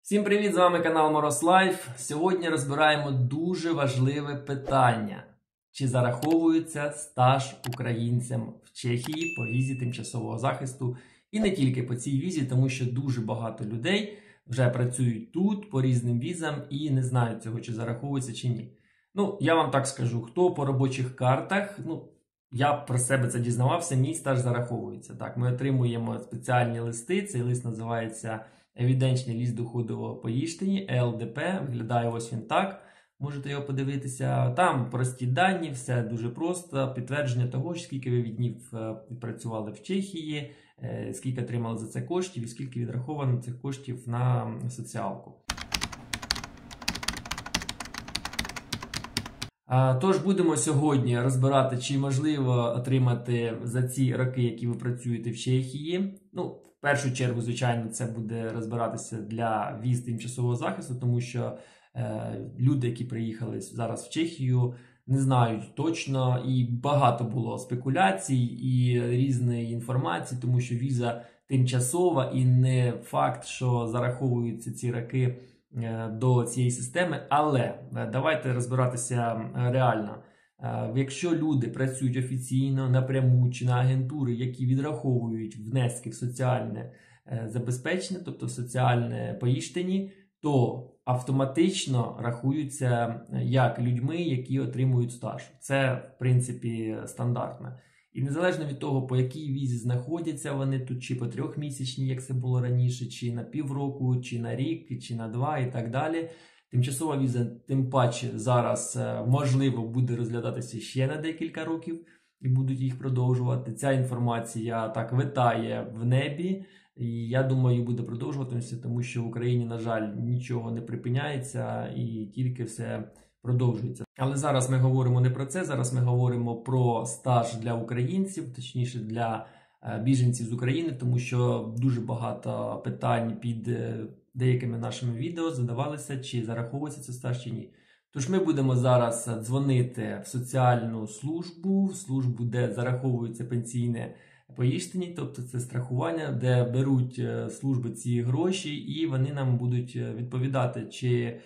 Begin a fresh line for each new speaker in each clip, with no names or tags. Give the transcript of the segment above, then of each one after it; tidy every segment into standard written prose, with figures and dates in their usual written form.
Всім привіт, з вами канал Мороз Лайф. Сьогодні розбираємо дуже важливе питання. Чи зараховується стаж українцям в Чехії по візі тимчасового захисту? І не тільки по цій візі, тому що дуже багато людей вже працюють тут по різним візам і не знають цього, чи зараховується, чи ні. Я вам так скажу, хто по робочих картах, я про себе це дізнавався, мій стаж зараховується. Так, ми отримуємо спеціальні листи, цей лист називається Евіденчний ліст доходового поїштені, ЕЛДП, виглядає ось він так, можете його подивитися. Там прості дані, все дуже просто, підтвердження того, скільки ви днів відпрацювали в Чехії, скільки отримали за це коштів і скільки відраховано цих коштів на соціалку. Тож будемо сьогодні розбирати, чи можливо отримати за ці роки, які ви працюєте в Чехії. В першу чергу, звичайно, це буде розбиратися для віз тимчасового захисту, тому що люди, які приїхали зараз в Чехію, не знають точно, і багато було спекуляцій і різної інформації, тому що віза тимчасова і не факт, що зараховуються ці роки до цієї системи, але давайте розбиратися реально. Якщо люди працюють офіційно, напряму чи на агентури, які відраховують внески в соціальне забезпечення, тобто в соціальне поїштені, то автоматично рахуються як людьми, які отримують стаж. Це, в принципі, стандартно. І незалежно від того, по якій візі знаходяться вони тут, чи по 3-місячній, як це було раніше, чи на півроку, чи на рік, чи на 2 і так далі. Тимчасова віза, тим паче, зараз, можливо, буде розглядатися ще на декілька років і будуть їх продовжувати. Ця інформація так витає в небі, і я думаю, буде продовжуватися, тому що в Україні, на жаль, нічого не припиняється і тільки все продовжується. Але зараз ми говоримо не про це, зараз ми говоримо про стаж для українців, точніше для біженців з України, тому що дуже багато питань під деякими нашими відео задавалися, чи зараховується це стаж, чи ні. Тож ми будемо зараз дзвонити в соціальну службу, де зараховується пенсійне поїштені, тобто це страхування, де беруть служби ці гроші і вони нам будуть відповідати, чи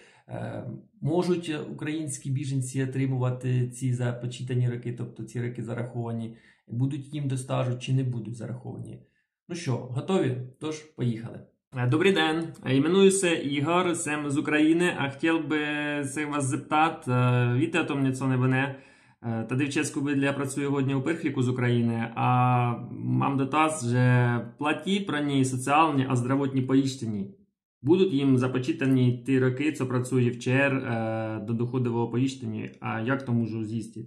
можуть українські біженці отримувати ці започитані роки, тобто ці роки зараховані, будуть їм до стажу чи не будуть зараховані. Ну що, готові? Тож, поїхали. Добрий день, іменуюся Ігор, jsem з України, а хотів би се вас зепtat, víte o tom něco nebo ne? Tady v Česku bydlí a pracuji hodně u prchlíků z Ukrajiny a mám dotaz, že platí pro něj sociální a zdravotní pojištění. Будуть їм започитані ті роки, що працює в ЧР до доходового поїштення, а як to můžu zjistit?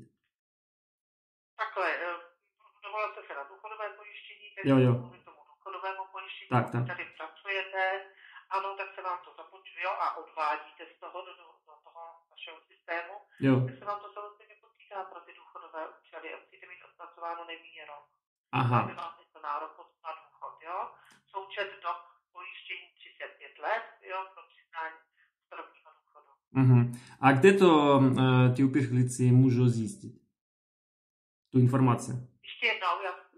Takhle, dovolte se na důchodové pojištění, tedy kvůli tomu důchodovému pojištění,
tak.
Tady pracujete, ano, tak se vám to započuje a odvádíte z toho do toho vašeho systému, tak se vám to samozřejmě počítá pro ty důchodové účely a musíte mít odpracováno nejméně rok.
Aha.
Aby vám to nárok na důchod, Součet dob pojištění 35 let, pro přiznání starobního důchodu.
A kde to ti uprchlíci můžou zjistit? Tu informaci?
Ještě jednou,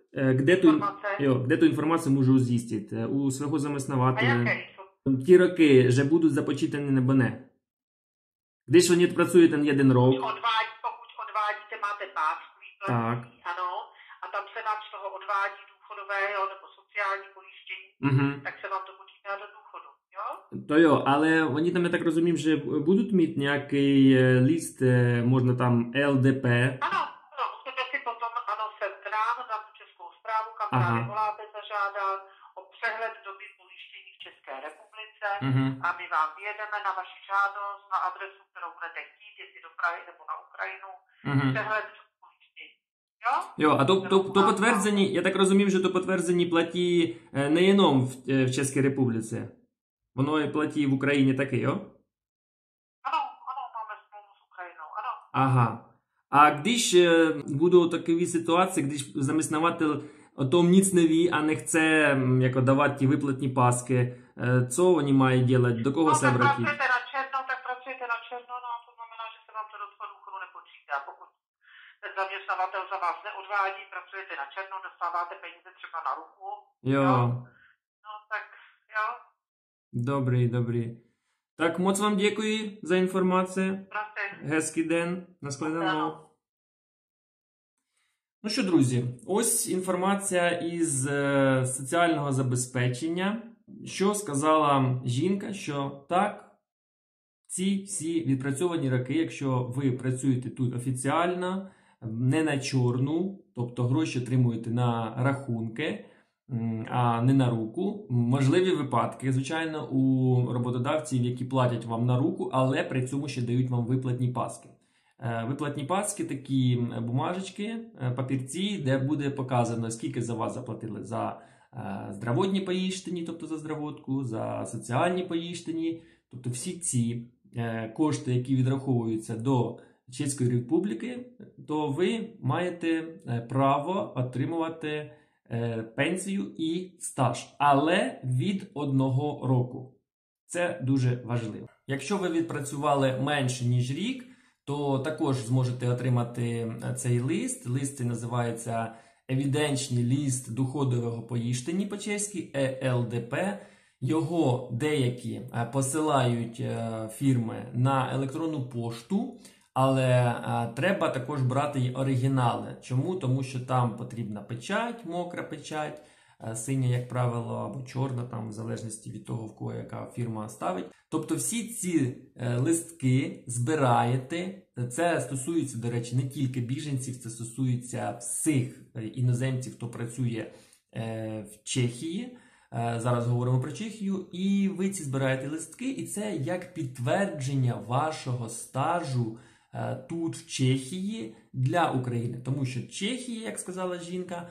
Kde tu informaci můžou zjistit? U svého zaměstnavatele?
A jaké jsou?
Ті роки, že будуть започитані nebo ne? Když oni pracují ten jeden rok.
Pokud odvádíte, máte pásku výplatní, ano, a tam se vám z toho odvádí důchodového nebo sociální pojištění, tak se vám to počítá do důchodu,
To jo, ale oni tam, já tak rozumím, že budou mít nějaký list, možná tam LDP.
Ano, musíte si potom, sem k nám na tu českou správu, kam právě voláte zažádat o přehled doby pojištění v České republice a my vám vyjedeme na vaši žádost, na adresu, kterou budete chtít, jestli do Prahy nebo na Ukrajinu, přehled pojištění.
Jo, a to potvrzení, já tak rozumím, že to potvrzení platí nejenom v České republice. Ono je platí v Ukrajině taky, jo?
Ano, máme smlouvu s Ukrajinou, ano.
Aha. A když budou takové situace, když zaměstnavatel o tom nic neví a nechce jako dávat ti vyplatní pásky, co oni mají dělat, do koho se obrátit?
Tak pracujete na černo, to znamená, že se vám to do toho důchodu nepočítá. Pokud ten zaměstnavatel za vás neodvádí, pracujete na černo, dostáváte peníze třeba na ruku.
Jo.
Tak, jo.
Добре. Так, моc вам дякую за інформацію.
Prosím.
Hezký den. Наскладено. Ну що, друзі, ось інформація із соціального забезпечення, що сказала жінка, що так, ці всі відпрацьовані роки, якщо ви працюєте тут офіціально, не на чорну, тобто гроші отримуєте на рахунки, а не на руку. Можливі випадки, звичайно, у роботодавців, які платять вам на руку, але при цьому ще дають вам виплатні паски. Виплатні паски – такі бумажечки, папірці, де буде показано, скільки за вас заплатили за здравотні поїштині, тобто за здравотку, за соціальні поїштині. Тобто всі ці кошти, які відраховуються до Чеської Республіки, то ви маєте право отримувати пенсію і стаж, але від 1 року. Це дуже важливо. Якщо ви відпрацювали менше, ніж рік, то також зможете отримати цей лист. Лист цей називається «Евіденчний лист доходового поїштині» по-чеськи, ЕЛДП. Його деякі посилають фірми на електронну пошту, але треба також брати й оригінали. Чому? Тому що там потрібна печать, мокра печать, синя, як правило, або чорна, там, в залежності від того, в кого яка фірма ставить. Тобто всі ці листки збираєте. Це стосується, до речі, не тільки біженців, це стосується всіх іноземців, хто працює в Чехії. Зараз говоримо про Чехію. І ви ці збираєте листки, і це як підтвердження вашого стажу тут, в Чехії, для України. Тому що Чехія, як сказала жінка,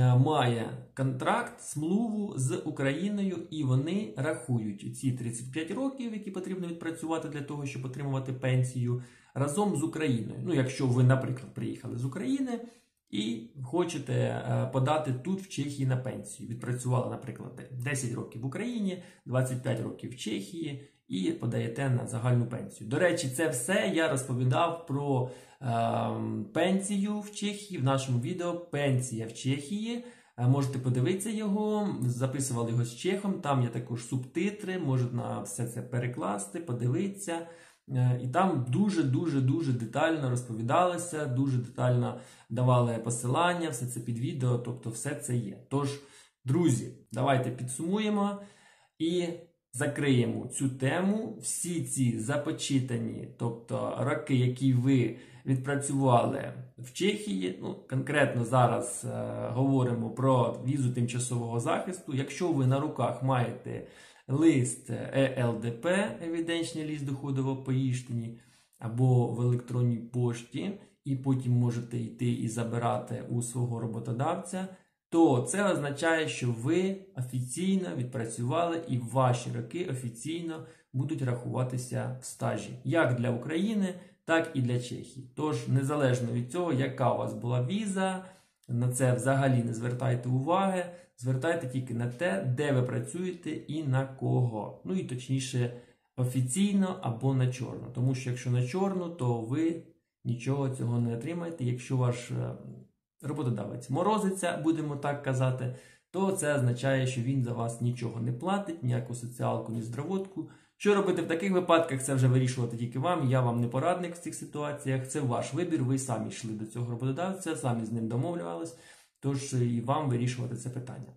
має контракт, смлуву з Україною, і вони рахують ці 35 років, які потрібно відпрацювати для того, щоб отримувати пенсію, разом з Україною. Ну, якщо ви, наприклад, приїхали з України і хочете подати тут, в Чехії, на пенсію. Відпрацювали, наприклад, 10 років в Україні, 25 років в Чехії, і подаєте на загальну пенсію. До речі, це все я розповідав про пенсію в Чехії в нашому відео «Пенсія в Чехії». Можете подивитися його, записували його з чехом, там є також субтитри, можна все це перекласти, подивитися. І там дуже детально розповідалося, дуже детально давали посилання, все це під відео, тобто все це є. Тож, друзі, давайте підсумуємо і закриємо цю тему. Всі ці започитані, тобто роки, які ви відпрацювали в Чехії, ну, конкретно зараз говоримо про візу тимчасового захисту. Якщо ви на руках маєте лист ЕЛДП, евіденчний лист доходового поїштині, або в електронній пошті, і потім можете йти і забирати у свого роботодавця, то це означає, що ви офіційно відпрацювали і ваші роки офіційно будуть рахуватися в стажі. Як для України, так і для Чехії. Тож, незалежно від цього, яка у вас була віза, на це взагалі не звертайте уваги, звертайте тільки на те, де ви працюєте і на кого. Ну і точніше, офіційно або на чорно. Тому що якщо на чорно, то ви нічого цього не отримаєте. Якщо ваш роботодавець морозиться, будемо так казати, то це означає, що він за вас нічого не платить, ніяку соціалку, ні здравотку. Що робити в таких випадках, це вже вирішувати тільки вам. Я вам не порадник в цих ситуаціях, це ваш вибір, ви самі йшли до цього роботодавця, самі з ним домовлювались, тож і вам вирішувати це питання.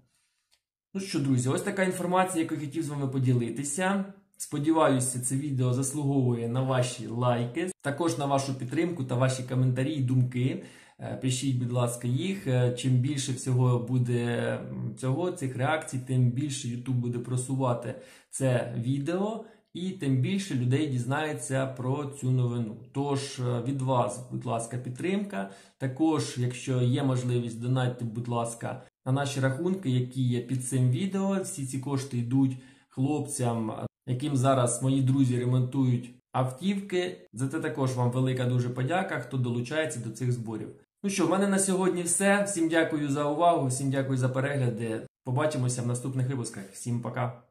Ну що, друзі, ось така інформація, яку я хотів з вами поділитися. Сподіваюся, це відео заслуговує на ваші лайки, також на вашу підтримку та ваші коментарі і думки. Пишіть, будь ласка, їх. Чим більше всього буде цих реакцій, тим більше YouTube буде просувати це відео, і тим більше людей дізнається про цю новину. Тож, від вас, будь ласка, підтримка. Також, якщо є можливість, донатьте, будь ласка, на наші рахунки, які є під цим відео. Всі ці кошти йдуть хлопцям, яким зараз мої друзі ремонтують автівки. За це також вам велика дуже подяка, хто долучається до цих зборів. Ну що, в мене на сьогодні все. Всім дякую за увагу, всім дякую за перегляди. Побачимося в наступних випусках. Всім пока!